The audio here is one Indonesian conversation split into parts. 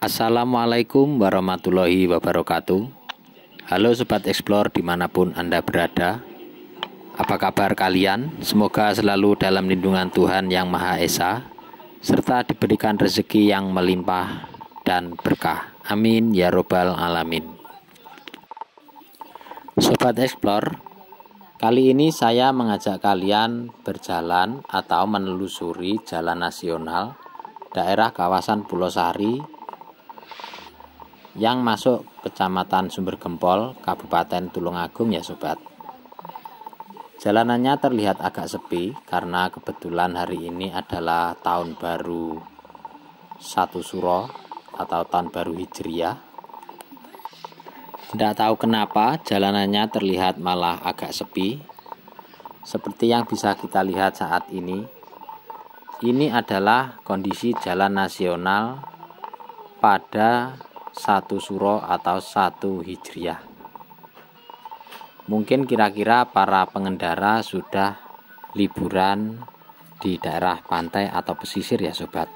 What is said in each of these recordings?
Assalamualaikum warahmatullahi wabarakatuh. Halo Sobat Explore dimanapun Anda berada. Apa kabar kalian? Semoga selalu dalam lindungan Tuhan Yang Maha Esa, serta diberikan rezeki yang melimpah dan berkah. Amin ya robbal alamin. Sobat Explore, kali ini saya mengajak kalian berjalan atau menelusuri jalan nasional daerah kawasan Pulau Sari yang masuk Kecamatan Sumbergempol, Kabupaten Tulungagung ya sobat. Jalanannya terlihat agak sepi karena kebetulan hari ini adalah tahun baru 1 Suro atau tahun baru Hijriah. Tidak tahu kenapa jalanannya terlihat malah agak sepi. Seperti yang bisa kita lihat saat ini. Ini adalah kondisi jalan nasional pada 1 Suro atau 1 Hijriah. Mungkin kira-kira para pengendara sudah liburan di daerah pantai atau pesisir ya sobat.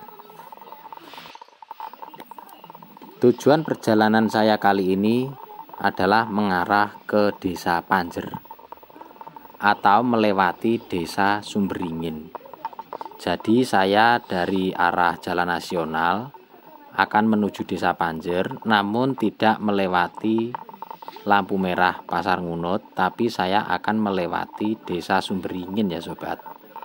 Tujuan perjalanan saya kali ini adalah mengarah ke Desa Panjer atau melewati Desa Sumberingin. Jadi saya dari arah jalan nasional akan menuju Desa Panjer, namun tidak melewati lampu merah Pasar Ngunut, tapi saya akan melewati Desa Sumberingin ya sobat.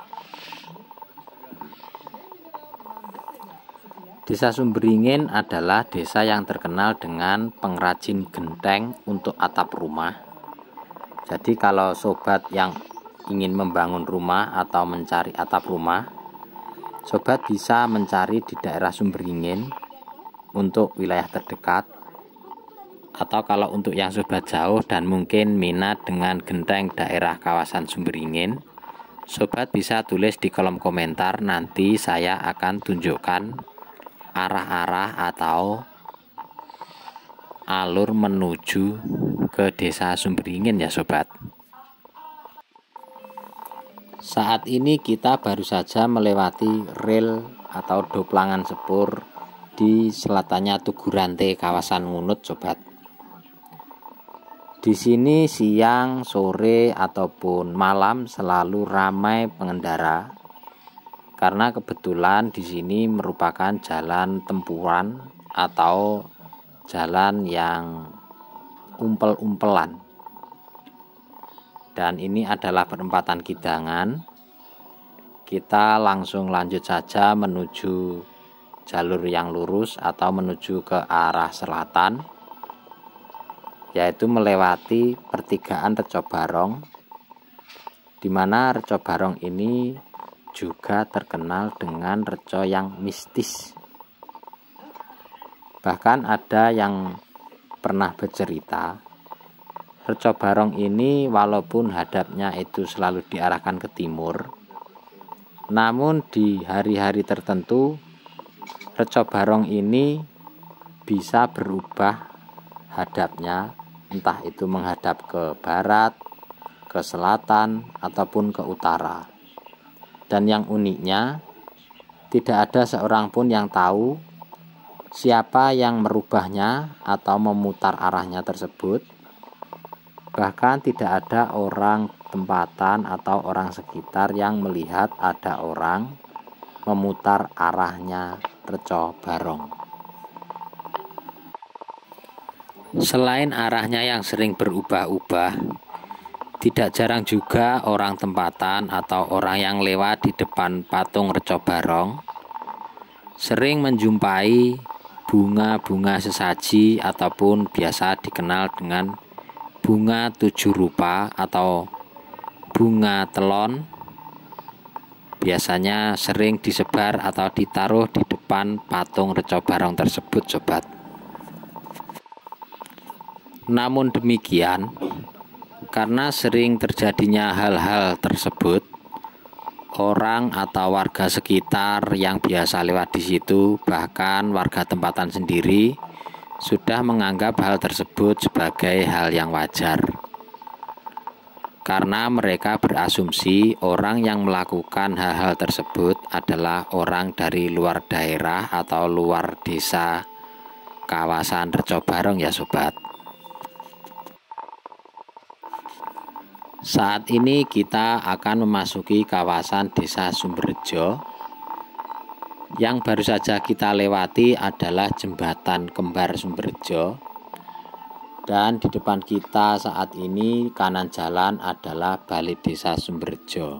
Desa Sumberingin adalah desa yang terkenal dengan pengrajin genteng untuk atap rumah. Jadi kalau sobat yang ingin membangun rumah atau mencari atap rumah, sobat bisa mencari di daerah Sumberingin untuk wilayah terdekat, atau kalau untuk yang sobat jauh dan mungkin minat dengan genteng daerah kawasan Sumberingin, sobat bisa tulis di kolom komentar, nanti saya akan tunjukkan arah-arah atau alur menuju ke Desa Sumberingin ya sobat. Saat ini kita baru saja melewati rel atau doplangan sepur di selatannya Tugu Rantai kawasan Ngunut sobat. Di sini siang, sore ataupun malam selalu ramai pengendara karena kebetulan di sini merupakan jalan tempuran atau jalan yang umpel-umpelan. Dan ini adalah perempatan Kidangan. Kita langsung lanjut saja menuju jalur yang lurus atau menuju ke arah selatan, yaitu melewati pertigaan Reco Barong, di mana Reco Barong ini juga terkenal dengan reco yang mistis. Bahkan ada yang pernah bercerita, Reco Barong ini walaupun hadapnya itu selalu diarahkan ke timur, namun di hari-hari tertentu Reco Barong ini bisa berubah hadapnya, entah itu menghadap ke barat, ke selatan, ataupun ke utara. Dan yang uniknya, tidak ada seorang pun yang tahu siapa yang merubahnya atau memutar arahnya tersebut. Bahkan tidak ada orang tempatan atau orang sekitar yang melihat ada orang memutar arahnya Reco Barong. Selain arahnya yang sering berubah-ubah, tidak jarang juga orang tempatan atau orang yang lewat di depan patung Reco Barong sering menjumpai bunga-bunga sesaji ataupun biasa dikenal dengan bunga 7 rupa atau bunga telon. Biasanya sering disebar atau ditaruh di depan patung Reco Barong tersebut sobat. Namun demikian, karena sering terjadinya hal-hal tersebut, orang atau warga sekitar yang biasa lewat di situ, bahkan warga tempatan sendiri, sudah menganggap hal tersebut sebagai hal yang wajar. Karena mereka berasumsi orang yang melakukan hal-hal tersebut adalah orang dari luar daerah atau luar desa kawasan Recobarong ya sobat. Saat ini kita akan memasuki kawasan Desa Sumberjo. Yang baru saja kita lewati adalah Jembatan Kembar Sumberjo. Dan di depan kita saat ini kanan jalan adalah Balai Desa Sumberjo.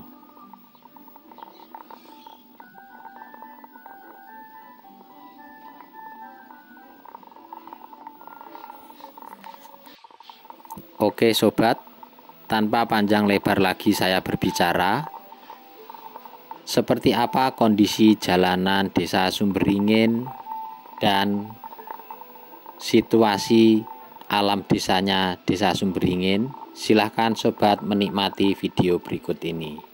Oke sobat, tanpa panjang lebar lagi saya berbicara, seperti apa kondisi jalanan Desa Sumberingin dan situasi alam desanya Desa Sumberingin. Silahkan sobat menikmati video berikut ini.